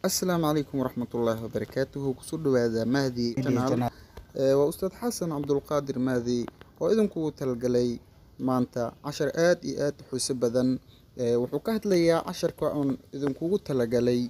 السلام عليكم ورحمة الله وبركاته. كسر هذا مهدي تنال وأستاذ حسن عبد القادر مهدي وإذن كو تلقلي مانتا 10 آد حسب بدن وحكاهت لي 10 كون إذن كو تلقلي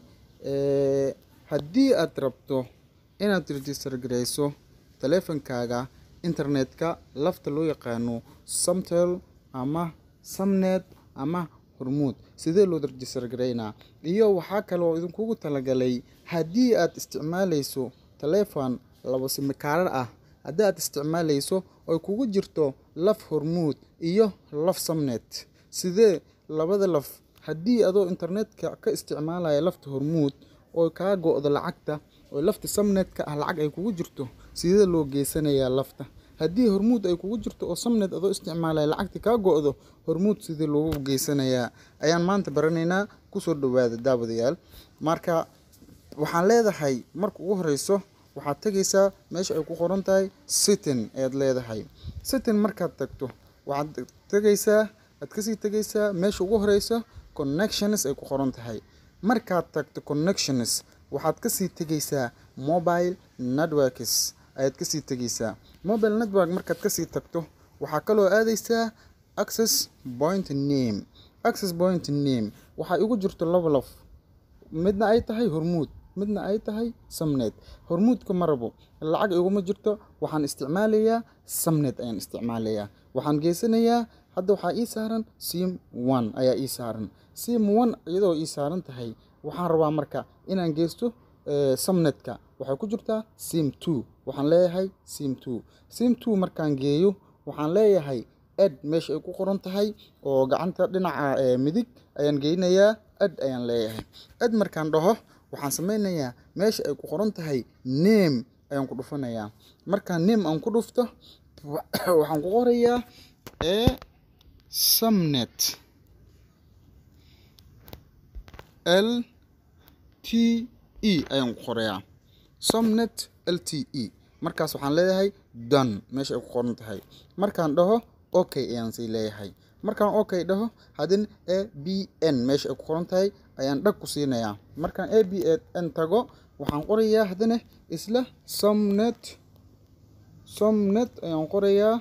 هدي أتربتو إنا ترجستر جريسو تليفون كاغا إنترنت كا لفتلو يقانو سمتل أما سمنت أما hormuud sidee loo register gareynaa iyo waxa kale oo idin kugu talagalay hadii aad isticmaalayso telefoon laba sim card ah hadii aad isticmaalayso oo kugu jirto laf hormuud iyo laf samnet sidee labada laf hadii adoo internetka ka isticmaalaya lafta hormuud oo ka go'do lacagta oo lafta samnetka ah lacag ay kugu jirto sidee loo geysanayaa lafta hadii hormuud ay kugu jirto oo samnet adoo isticmaalay lacagta ka go'do hormuud sidii loogu geysanayaa ayaan maanta baranaynaa ku soo dhawaada daawadayaal marka waxaan leedahay marka ugu horeyso waxaad tagaysaa meesha ay ku qoran tahay setting aad leedahay setting markaad tagto waxaad tagaysaa aad ka sii tagaysaa meesha ugu horeyso connections ay ku qoran tahay markaad tagto connections waxaad ka sii tagaysaa mobile networks ayaad ka sii tagaysaa mobile network markaad ka sii tagto waxa kale oo aadaysaa access point name waxa ugu jirto laba laf midna ay tahay hormuud midna ay tahay samnet hormuudka marabo lacag iguma jirto waxaan isticmaalayaa samnet ayaan isticmaalayaa waxaan geysanayaa hadda waxa ii saaran sim 1 ayaa ii saaran sim 1 iyadoo ii saaran tahay waxaan rabaa marka inaan geysto samnetka waxa ku jirta sim 2 waxaan leeyahay sim 2 markaan geeyo waxaan leeyahay add meesha ay ku qoran tahay oo gacanta dhinaca midig ayaan geynayaa add ayaan leeyahay add markaan dhaho waxaan sameynayaa meesha ay ku qoran tahay name ayaan ku dhufanayaa markaan name aan ku dhufto waxaan ku qorayaa samnet LTE ayaan ku qorayaa samnet LTE markaas waxaan leeyahay done meesha ay ku qoran tahay markaan dhaho okay ayaan sii leeyahay markaan okay dhaho hadin ABN meesha ay ku qoran tahay ayaan dhag ku siinayaa markaan ABN tago waxaan qorayaa hadana isla samnet ayaan qorayaa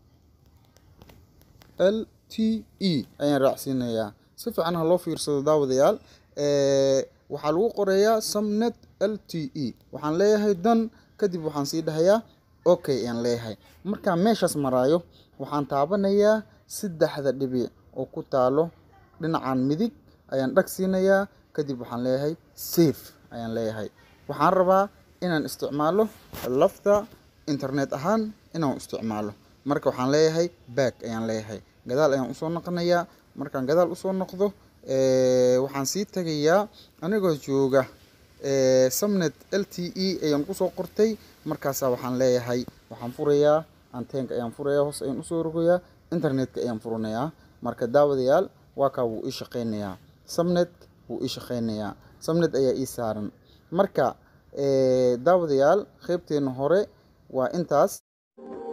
LTE ayaan raacsiinayaa si fiican loo fiirsado daawadayaal waxaa lagu qorayaa samnet LTE waxaan leeyahay dan kadib waxaan sii dhahayaa okay ayaan leeyahay marka meeshaas maraayo waxaan taabanayaa saddexda dhibic oo ku taalo dhinacan midig ayaan dhag siinayaa kadib waxaan leeyahay save ayaan leeyahay waxaan rabaa inaan isticmaalo lafta internet ahaan inaan isticmaalo marka waxaan leeyahay back ayaan leeyahay gadaal ayaan u soo noqonayaa markaan gadaal u soo noqdo waxaan sii tagayaa anigoo jooga samnet LTE ayaan ku soo qortay markaas waxaan leeyahay waxaan furayaa antenka ayaan furayaa hoos ayaan u soo rogayaa internetka ayaan furanayaa marka daawadayaal waa ka uu ii shaqeynayaa samnet uu ii shaqeynayaa samnet ayaa ii saaran marka daawadayaal qaybteena hore waa intaas